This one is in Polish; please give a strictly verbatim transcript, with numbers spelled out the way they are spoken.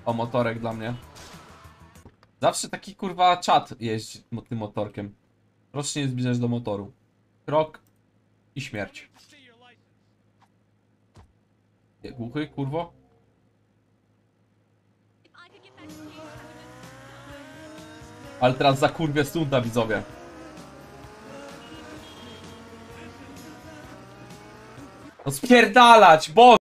O, motorek dla mnie. Zawsze taki kurwa czat jeździ tym motorkiem. Proszę się nie zbliżać do motoru. Krok i śmierć. Nie, głuchy, kurwo? Ale teraz za kurwie stunda, widzowie. No spierdalać, bo